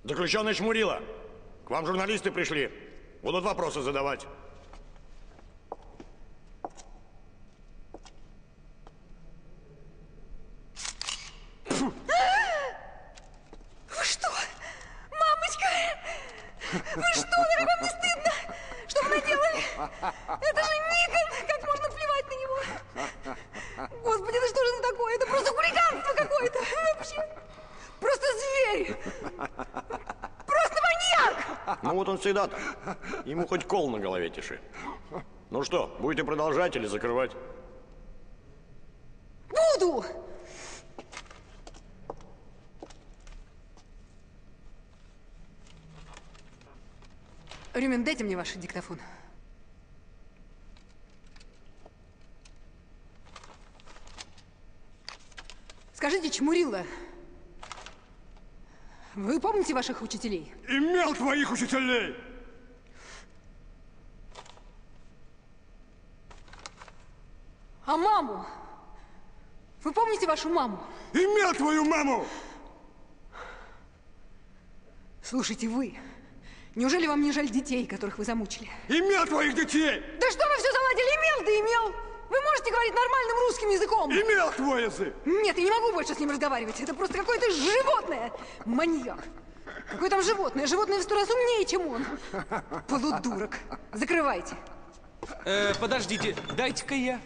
Заключенный Чмурила, к вам журналисты пришли. Будут вопросы задавать. Вы что? Мамочка! Вы что? Как вам не стыдно? Что вы наделали? Это же Никон! Как можно плевать на него? Господи, это что же это такое? Это просто хулиганство какое-то! Вообще! Просто зверь! Просто маньяк! Ну вот он всегда так. Ему хоть кол на голове тиши. Ну что, будете продолжать или закрывать? Буду! Рюмин, дайте мне ваш диктофон. Скажите, Чмурила, вы помните ваших учителей? Имел твоих учителей! А маму? Вы помните вашу маму? Имел твою маму! Слушайте, вы, неужели вам не жаль детей, которых вы замучили? Имел твоих детей! Да что вы все заладили? Имел, да имел! Вы можете говорить нормальным русским языком? Имел твой язык! Нет, я не могу больше с ним разговаривать. Это просто какое-то животное. Маньяк. Какое там животное? Животное в 100 раз умнее, чем он. Полудурок. Закрывайте. Подождите, дайте-ка я.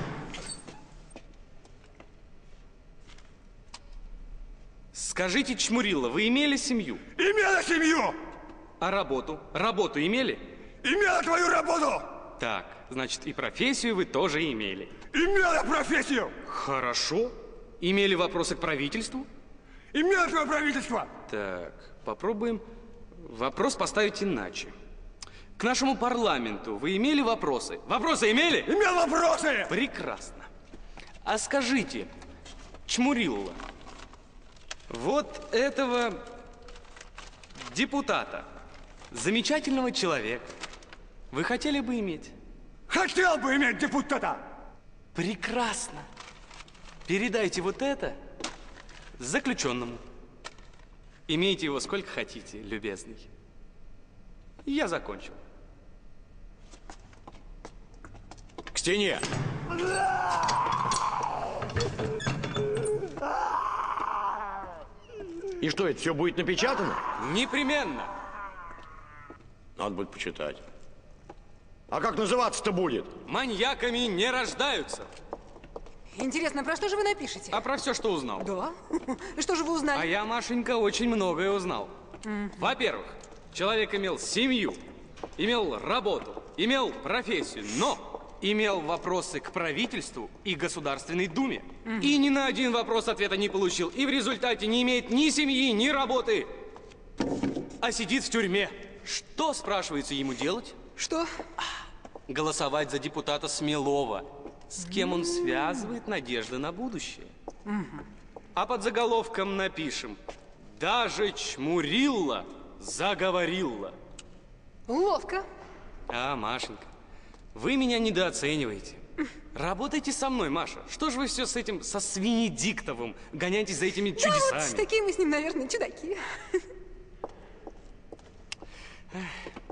Скажите, Чмурила, вы имели семью? Имела семью! А работу? Работу имели? Имела твою работу! Так, значит, и профессию вы тоже имели. Имела профессию! Хорошо. Имели вопросы к правительству? Имела твое правительство! Так, попробуем вопрос поставить иначе. К нашему парламенту вы имели вопросы? Вопросы имели? Имел вопросы! Прекрасно. А скажите, Чмурилла, вот этого депутата, замечательного человека, вы хотели бы иметь? Хотел бы иметь депутата! Прекрасно. Передайте вот это заключенному. Имейте его сколько хотите, любезный. Я закончил. К стене! И что, это все будет напечатано? Непременно. Надо будет почитать. А как называться-то будет? Маньяками не рождаются. Интересно, про что же вы напишете? А про все, что узнал. Да? И что же вы А узнали? я, Машенька, очень многое узнал. Во-первых, человек имел семью, имел работу, имел профессию, но имел вопросы к правительству и Государственной Думе. И ни на один вопрос ответа не получил. И в результате не имеет ни семьи, ни работы, а сидит в тюрьме. Что, спрашивается, ему делать? Что? Голосовать за депутата Смелова. С кем он связывает надежды на будущее. А под заголовком напишем: даже Чмурилла заговорила. Ловко. А, Машенька, вы меня недооцениваете. Работайте со мной, Маша. Что же вы все с этим, со Свинедиктовым, гоняетесь за этими чудесами? Вот такие мы с ним, наверное, чудаки.